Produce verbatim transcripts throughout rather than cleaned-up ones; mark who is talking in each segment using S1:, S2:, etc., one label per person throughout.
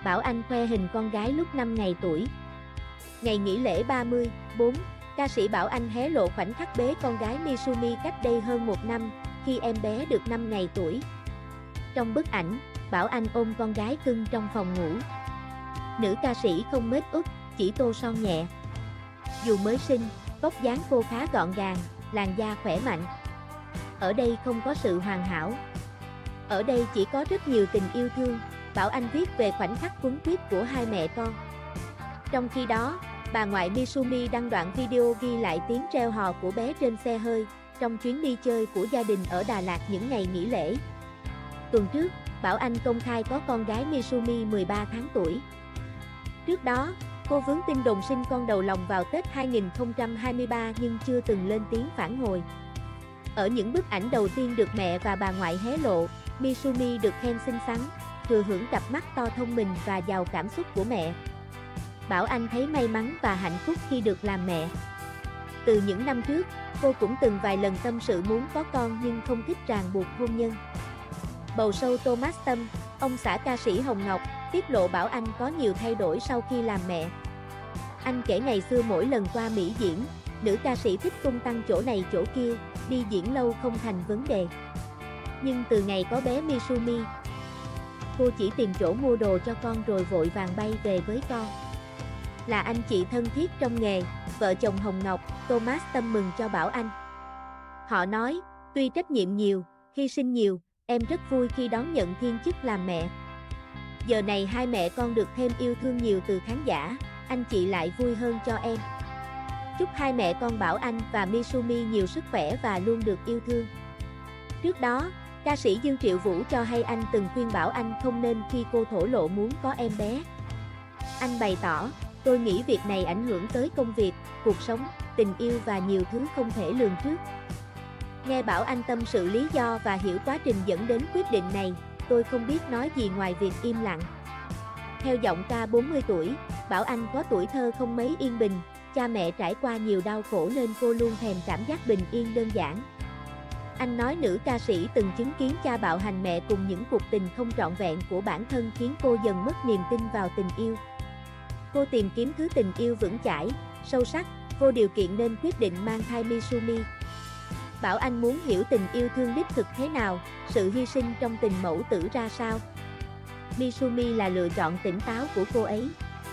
S1: Bảo Anh khoe hình con gái lúc năm ngày tuổi. Ngày nghỉ lễ ba mươi, bốn, ca sĩ Bảo Anh hé lộ khoảnh khắc bế con gái Misumi cách đây hơn một năm, khi em bé được năm ngày tuổi. Trong bức ảnh, Bảo Anh ôm con gái cưng trong phòng ngủ. Nữ ca sĩ không make up, chỉ tô son nhẹ. Dù mới sinh, vóc dáng cô khá gọn gàng, làn da khỏe mạnh. Ở đây không có sự hoàn hảo. Ở đây chỉ có rất nhiều tình yêu thương, Bảo Anh viết về khoảnh khắc quấn quýt của hai mẹ con. Trong khi đó, bà ngoại Misumi đăng đoạn video ghi lại tiếng reo hò của bé trên xe hơi, trong chuyến đi chơi của gia đình ở Đà Lạt những ngày nghỉ lễ. Tuần trước, Bảo Anh công khai có con gái Misumi mười ba tháng tuổi. Trước đó, cô vướng tin đồn sinh con đầu lòng vào Tết hai nghìn không trăm hai mươi ba nhưng chưa từng lên tiếng phản hồi. Ở những bức ảnh đầu tiên được mẹ và bà ngoại hé lộ, Misumi được khen xinh xắn, thừa hưởng cặp mắt to thông minh và giàu cảm xúc của mẹ. Bảo Anh thấy may mắn và hạnh phúc khi được làm mẹ. Từ những năm trước, cô cũng từng vài lần tâm sự muốn có con nhưng không thích ràng buộc hôn nhân. Bầu sâu Thomas Tâm, ông xã ca sĩ Hồng Ngọc, tiết lộ Bảo Anh có nhiều thay đổi sau khi làm mẹ. Anh kể ngày xưa mỗi lần qua Mỹ diễn, nữ ca sĩ thích tung tăng chỗ này chỗ kia, đi diễn lâu không thành vấn đề. Nhưng từ ngày có bé Misumi, cô chỉ tìm chỗ mua đồ cho con rồi vội vàng bay về với con. Là anh chị thân thiết trong nghề, vợ chồng Hồng Ngọc, Thomas Tâm mừng cho Bảo Anh. Họ nói, tuy trách nhiệm nhiều, hy sinh nhiều, em rất vui khi đón nhận thiên chức làm mẹ. Giờ này hai mẹ con được thêm yêu thương nhiều từ khán giả, anh chị lại vui hơn cho em. Chúc hai mẹ con Bảo Anh và Misumi nhiều sức khỏe và luôn được yêu thương. Trước đó, ca sĩ Dương Triệu Vũ cho hay anh từng khuyên Bảo Anh không nên khi cô thổ lộ muốn có em bé. Anh bày tỏ, tôi nghĩ việc này ảnh hưởng tới công việc, cuộc sống, tình yêu và nhiều thứ không thể lường trước. Nghe Bảo Anh tâm sự lý do và hiểu quá trình dẫn đến quyết định này, tôi không biết nói gì ngoài việc im lặng. Theo giọng ca bốn mươi tuổi, Bảo Anh có tuổi thơ không mấy yên bình, cha mẹ trải qua nhiều đau khổ nên cô luôn thèm cảm giác bình yên đơn giản. Anh nói nữ ca sĩ từng chứng kiến cha bạo hành mẹ cùng những cuộc tình không trọn vẹn của bản thân khiến cô dần mất niềm tin vào tình yêu. Cô tìm kiếm thứ tình yêu vững chãi, sâu sắc, vô điều kiện nên quyết định mang thai Misumi. Bảo Anh muốn hiểu tình yêu thương đích thực thế nào, sự hy sinh trong tình mẫu tử ra sao. Misumi là lựa chọn tỉnh táo của cô ấy.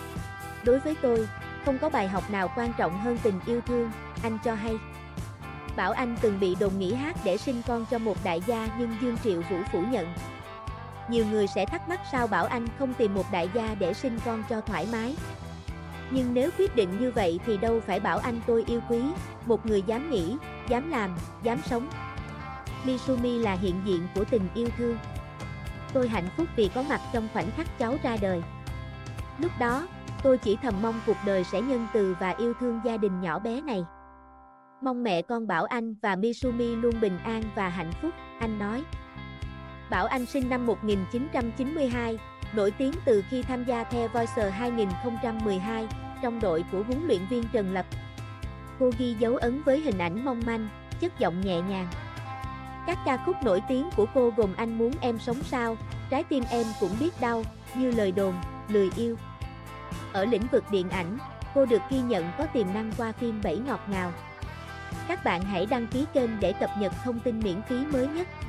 S1: Đối với tôi, không có bài học nào quan trọng hơn tình yêu thương, anh cho hay. Bảo Anh từng bị đồn nghỉ hát để sinh con cho một đại gia nhưng Dương Triệu Vũ phủ nhận. Nhiều người sẽ thắc mắc sao Bảo Anh không tìm một đại gia để sinh con cho thoải mái. Nhưng nếu quyết định như vậy thì đâu phải Bảo Anh tôi yêu quý, một người dám nghĩ, dám làm, dám sống. Misumi là hiện diện của tình yêu thương. Tôi hạnh phúc vì có mặt trong khoảnh khắc cháu ra đời. Lúc đó, tôi chỉ thầm mong cuộc đời sẽ nhân từ và yêu thương gia đình nhỏ bé này. Mong mẹ con Bảo Anh và Misumi luôn bình an và hạnh phúc, anh nói. Bảo Anh sinh năm một nghìn chín trăm chín mươi hai, nổi tiếng từ khi tham gia The Voice hai nghìn không trăm mười hai, trong đội của huấn luyện viên Trần Lập. Cô ghi dấu ấn với hình ảnh mong manh, chất giọng nhẹ nhàng. Các ca khúc nổi tiếng của cô gồm Anh Muốn Em Sống Sao, Trái Tim Em Cũng Biết Đau, Như Lời Đồn, Lười Yêu. Ở lĩnh vực điện ảnh, cô được ghi nhận có tiềm năng qua phim Bảy Ngọt Ngào. Các bạn hãy đăng ký kênh để cập nhật thông tin miễn phí mới nhất.